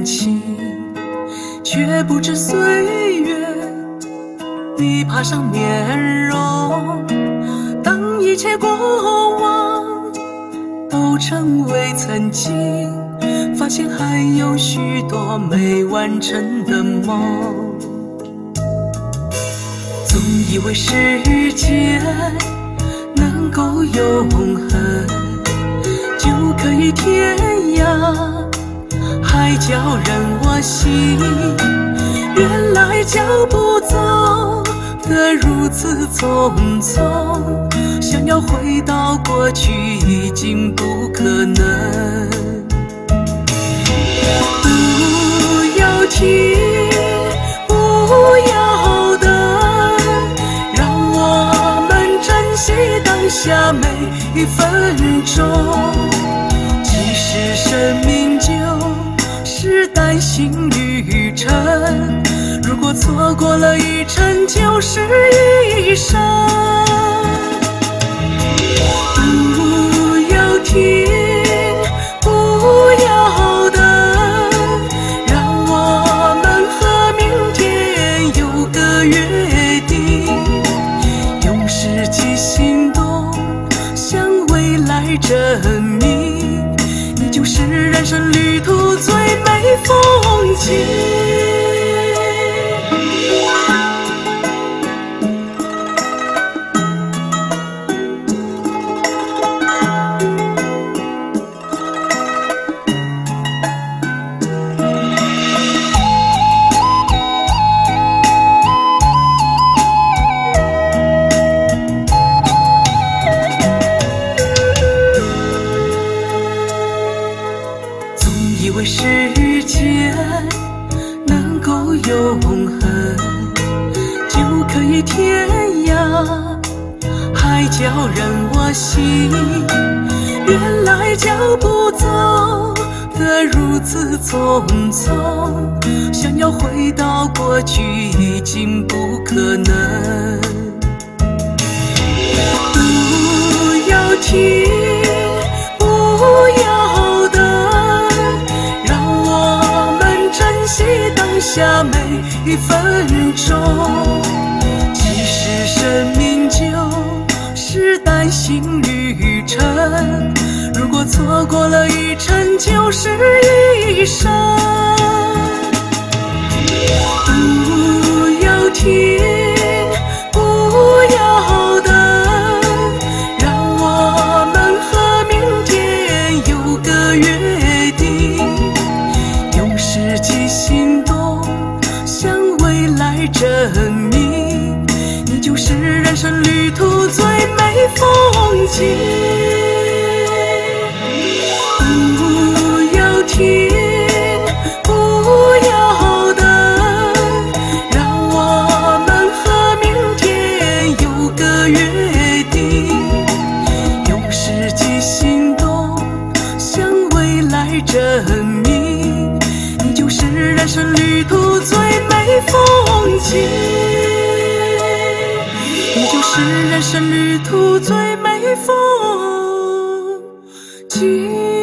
情，却不知岁月你爬上面容。当一切过往都成为曾经，发现还有许多没完成的梦。总以为时间能够永恒，就可以天涯海角任我行。原来脚步走得如此匆匆，想要回到过去已经不可能。不要停，不要等，让我们珍惜当下每一分钟。其实生命就是单行旅程，如果错过了一程就是一生。不要停，不要等，让我们和明天有个约定，用实际行动向未来证明，你就是人生旅途最美风景。以为时间能够永恒，就可以天涯海角任我行。原来脚步走得如此匆匆，想要回到过去已经不可能。不要停，不要等，当下每一分钟。其实生命就是单行旅程，如果错过了一程就是一生。不要停，不要等，让我们和明天有个约定，用实际行动向未来证明，你就是人生旅途最美风景。不要停，不要等，让我们和明天有个约定，用实际行动向未来证明，你就是人生旅途最美风景。你就是人生旅途最美风景。